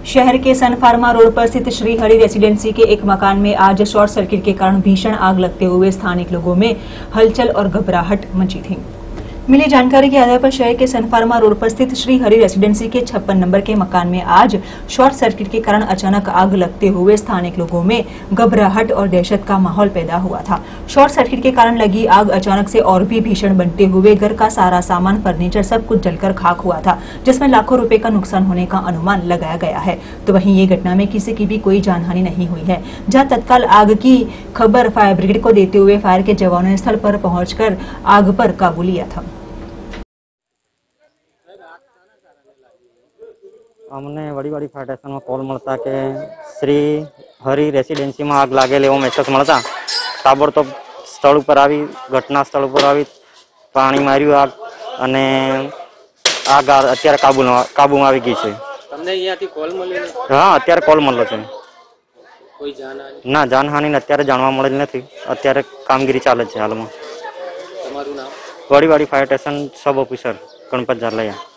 शहर के सन pharma road पर स्थित श्री हरि रेसिडेंसी के एक मकान में आज शॉर्ट सर्किट के कारण भीषण आग लगते हुए स्थानिक लोगों में हलचल और घबराहट मची थी। मिली जानकारी के आधार पर शहर के सन फार्मा रोड पर स्थित श्री हरि रेसिडेंसी के 56 नंबर के मकान में आज शॉर्ट सर्किट के कारण अचानक आग लगते हुए स्थानिक लोगों में घबराहट और दहशत का माहौल पैदा हुआ था। शॉर्ट सर्किट के कारण लगी आग अचानक से और भी भीषण बनते हुए घर का सारा सामान, फर्नीचर सब कुछ जलकर खाक हुआ था, जिसमें लाखों रुपए का नुकसान होने का अनुमान लगाया गया है। तो वहीं ये घटना में किसी की भी कोई जानहानि नहीं हुई है। जहां तत्काल आग की खबर फायर ब्रिगेड को देते हुए फायर के जवानों ने स्थल पर पहुंचकर आग पर काबू लिया था। अमने वड़ी फायर स्टेशन में कॉल मळता के श्री हरि रेसिडेंसी में आग लागेल एवो मेसेज मळता ताबड़तोब स्थल पर आवी घटना स्थल पर आवी पाणी मार्યું आग અને आग અત્યારે કાબુમાં આવી ગઈ છે। તમને અહીંયાથી કોલ મળ્યો? હા, અત્યારે કોલ મળ્યો છે। કોઈ જાનહાનિ? ના, જાનહાનિ અત્યારે જાણવા મળેલ નથી। અત્યારે કામગીરી ચાલે છે હાલમાં। તમારું નામ? Vadiwadi fire station sub officer Ganpat झालैया।